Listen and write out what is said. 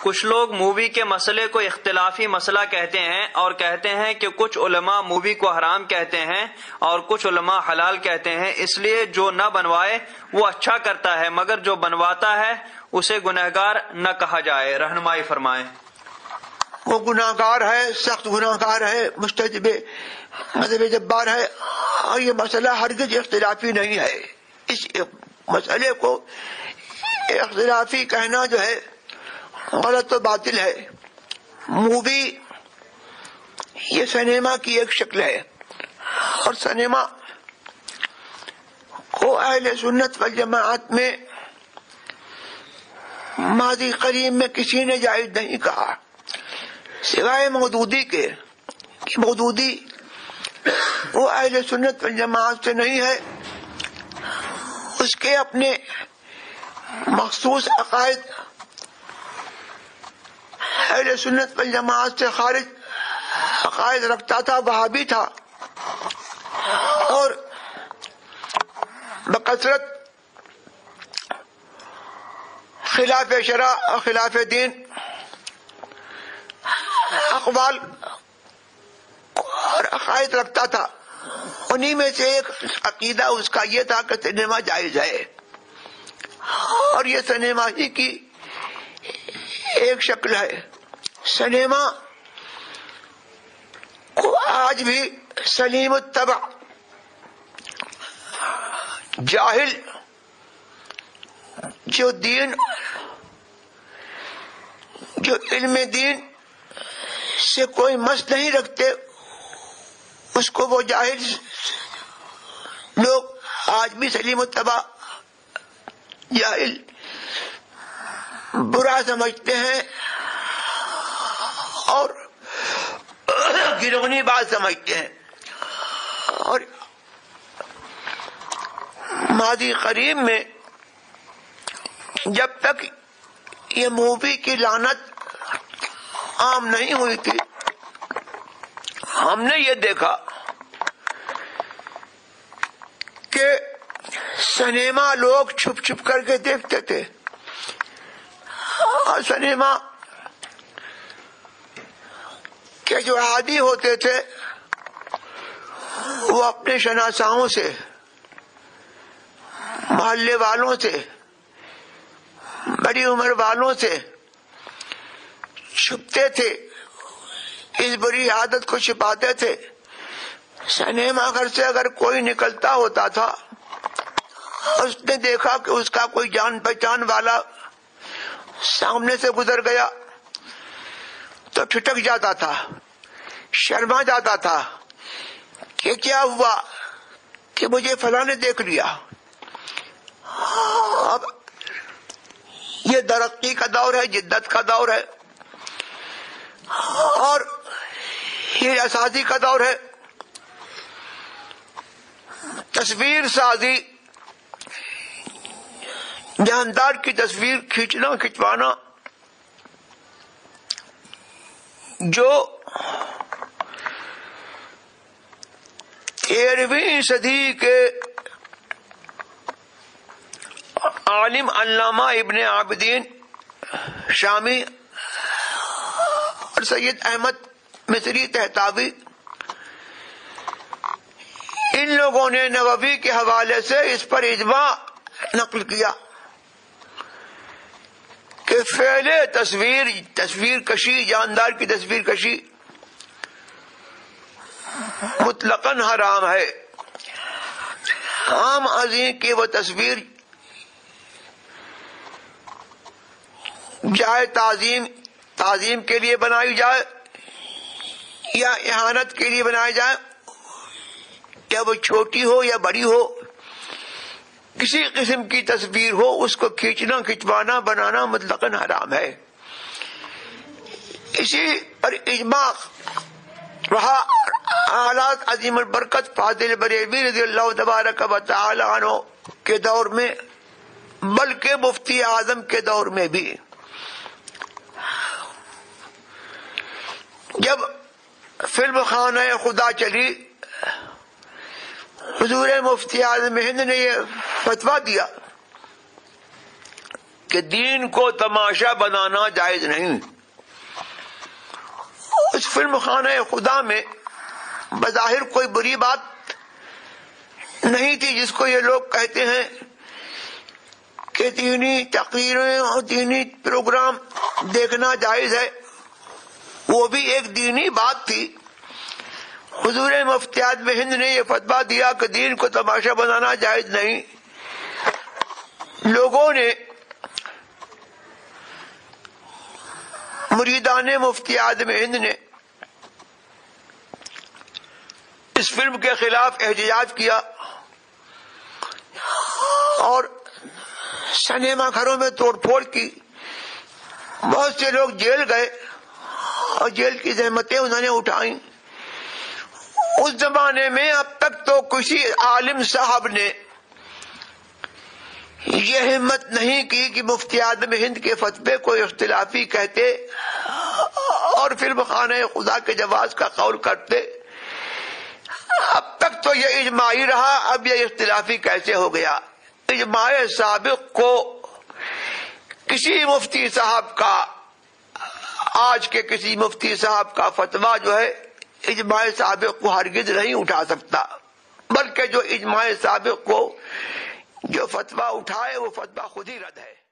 کچھ لوگ مووی کے مسئلے کو اختلافی مسئلہ کہتے ہیں اور کہتے ہیں کہ کچھ علماء مووی کو حرام کہتے ہیں اور کچھ علماء حلال کہتے ہیں، اس لیے جو نہ بنوائے وہ اچھا کرتا ہے، مگر جو بنواتا ہے اسے گنہگار نہ کہا جائے۔ رہنمائی فرمائیں۔ وہ گناہ گار ہے، سخت گناہ گار ہے، مستجب مذہب جبار ہے، اور یہ مسئلہ ہرگز اختلافی نہیں ہے۔ اس مسئلے کو اختلافی کہنا جو ہے غلط و باطل ہے۔ مووی یہ سنیما کی ایک شکل ہے، اور سنیما کو اہل سنت والجماعت میں ماضی قریب میں کسی نے جائز نہیں کہا سوائے مودودی کے، کہ مودودی وہ اہل سنت والجماعت سے نہیں ہے، اس کے اپنے مخصوص عقائد اہل سنت والجماعت سے خارج عقائد رکھتا تھا، وہابی تھا، اور بکثرت خلاف شرع اور خلاف دین اقوال اور عقائد رکھتا تھا۔ انہی میں سے ایک عقیدہ اس کا یہ تھا کہ سنیما جائز ہے، اور یہ سنیما ہی کی ایک شکل ہے۔ سنیما کو آج بھی سلیم الطبع جاہل جو علم دین سے کوئی مس نہیں رکھتے، اس کو وہ جاہل لوگ آج بھی سلیم الطبع جاہل برا سمجھتے ہیں اور گرونی بات سمجھتے ہیں۔ اور ماضی قریب میں جب تک یہ مووی کی لعنت عام نہیں ہوئی تھی، ہم نے یہ دیکھا کہ سنیما لوگ چھپ چھپ کر کے دیکھتے تھے، اور سنیما کے جو عادی ہوتے تھے وہ اپنے شناساؤں سے، محلے والوں سے، بڑی عمر والوں سے چھپتے تھے، اس بری عادت کو چھپاتے تھے۔ سنیما گھر سے اگر کوئی نکلتا ہوتا تھا اور اس نے دیکھا کہ اس کا کوئی جان پہچان والا سامنے سے گزر گیا تو ٹھٹک جاتا تھا، شرما جاتا تھا کہ کیا ہوا، کہ مجھے فلاں نے دیکھ لیا۔ اب یہ ترقی کا دور ہے، جدت کا دور ہے، اور ہیرا سازی کا دور ہے۔ تصویر سازی، جاندار کی تصویر کھچوانا جو 13ویں صدی کے عالم علامہ ابن عابدین شامی اور سید احمد مصری طہطاوی، ان لوگوں نے نووی کے حوالے سے اس پر اجماع نقل کیا کہ فعل تصویر کشی، جاندار کی تصویر کشی مطلقاً حرام ہے۔ عام عظیم کی وہ تصویر چاہے تعظیم کے لیے بنائی جائے یا اہانت کے لیے بنائی جائے، یا وہ چھوٹی ہو یا بڑی ہو، کسی قسم کی تصویر ہو، اس کو کھینچنا، کھچوانا، بنانا مطلقاً حرام ہے۔ اسی پر اجماع رہا حالات عظیم البرکت فاضل بریلوی رضی اللہ تبارک و تعالی عنہ کے دور میں، بلکہ مفتی اعظم کے دور میں بھی۔ جب فلم خانہ خدا چلی، حضور مفتی اعظم ہند نے یہ فتویٰ دیا کہ دین کو تماشا بنانا جائز نہیں۔ اس فلم خانہ خدا میں بظاہر کوئی بری بات نہیں تھی، جس کو یہ لوگ کہتے ہیں کہ دینی تقریریں اور دینی پروگرام دیکھنا جائز ہے، وہ بھی ایک دینی بات تھی۔ حضور مفتی اعظم ہند نے یہ فتویٰ دیا کہ دین کو تماشا بنانا جائز نہیں۔ لوگوں نے، مریدان مفتی اعظم ہند نے اس فلم کے خلاف احتجاج کیا اور سنیما گھروں میں توڑ پھوڑ کی۔ بہت سے لوگ جیل گئے اور جیل کی زحمتیں انہوں نے اٹھائیں۔ اس زمانے میں اب تک تو کسی عالم صاحب نے یہ ہمت نہیں کی کہ مفتی اعظم ہند کے فتوے کو اختلافی کہتے اور فلم خانہ خدا کے جواز کا قول کرتے۔ اب تک تو یہ اجماعی رہا، اب یہ اختلافی کیسے ہو گیا؟ اجماع سابق کو کسی مفتی صاحب کا، آج کے کسی مفتی صاحب کا فتویٰ جو ہے اجماع سابق کو ہرگز نہیں اٹھا سکتا، بلکہ جو اجماع سابق کو جو فتویٰ اٹھائے وہ فتویٰ خود ہی رد ہے۔